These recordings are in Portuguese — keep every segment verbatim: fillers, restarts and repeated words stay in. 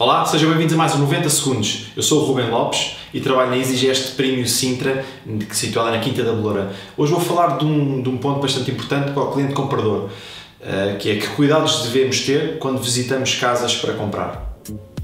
Olá, sejam bem-vindos a mais um noventa segundos. Eu sou o Rubem Lopes e trabalho na EasyGest Premium Sintra, que se situada na Quinta da Beloura. Hoje vou falar de um, de um ponto bastante importante para o cliente comprador, que é que cuidados devemos ter quando visitamos casas para comprar.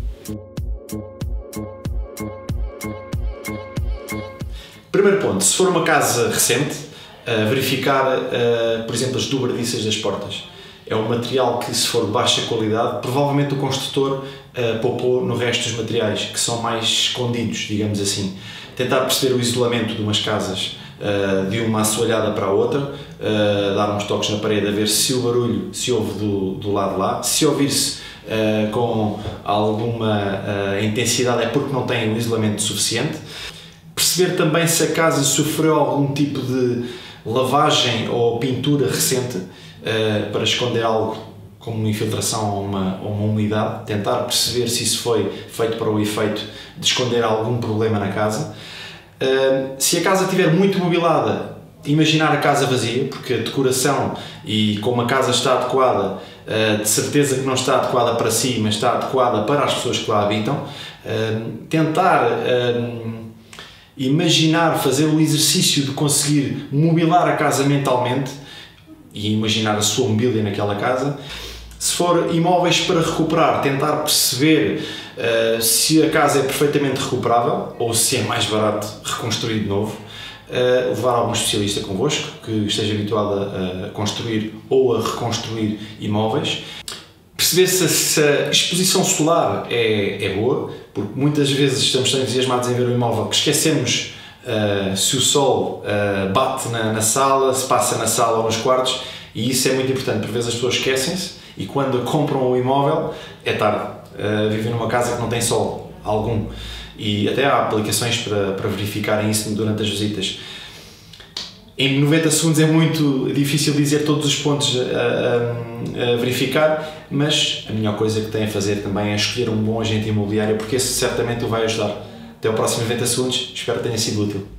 Primeiro ponto, se for uma casa recente, verificar, por exemplo, as dobradiças das portas. É um material que, se for de baixa qualidade, provavelmente o construtor uh, poupou no resto dos materiais, que são mais escondidos, digamos assim. Tentar perceber o isolamento de umas casas uh, de uma assoalhada para a outra, uh, dar uns toques na parede a ver se o barulho se ouve do, do lado de lá. Se ouvir-se uh, com alguma uh, intensidade é porque não tem o isolamento suficiente. Perceber também se a casa sofreu algum tipo de lavagem ou pintura recente, Uh, para esconder algo como uma infiltração ou uma, ou uma umidade, tentar perceber se isso foi feito para o efeito de esconder algum problema na casa. Uh, se a casa estiver muito mobilada, imaginar a casa vazia, porque a decoração e como a casa está adequada, uh, de certeza que não está adequada para si, mas está adequada para as pessoas que lá habitam. Uh, tentar uh, imaginar, fazer o exercício de conseguir mobilar a casa mentalmente e imaginar a sua mobília naquela casa. Se for imóveis para recuperar, tentar perceber uh, se a casa é perfeitamente recuperável ou se é mais barato reconstruir de novo. Uh, levar algum especialista convosco que esteja habituado a construir ou a reconstruir imóveis. Perceber se, se a exposição solar é, é boa, porque muitas vezes estamos tão entusiasmados em ver o imóvel que esquecemos Uh, se o sol uh, bate na, na sala, se passa na sala ou nos quartos, e isso é muito importante, por vezes as pessoas esquecem-se e quando compram o imóvel é tarde. Uh, vivem numa casa que não tem sol algum e até há aplicações para, para verificarem isso durante as visitas. Em noventa segundos é muito difícil dizer todos os pontos a, a, a verificar, mas a melhor coisa que tem a fazer também é escolher um bom agente imobiliário, porque esse certamente o vai ajudar. Até ao próximo noventa segundos, espero que tenha sido útil.